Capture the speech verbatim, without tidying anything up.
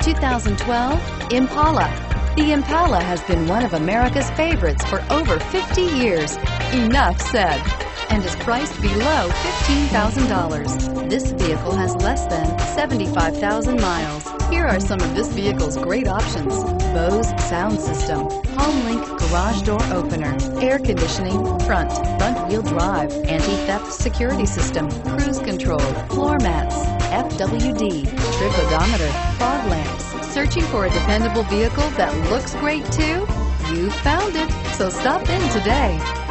two thousand twelve Impala. The Impala has been one of America's favorites for over fifty years. Enough said. And is priced below fifteen thousand dollars. This vehicle has less than seventy-five thousand miles. Here are some of this vehicle's great options: Bose sound system, HomeLink garage door opener, air conditioning, front, front wheel drive, anti-theft security system, cruise control, floor mats, F W D, trip odometer, fog lamps. Searching for a dependable vehicle that looks great too? You found it, so stop in today.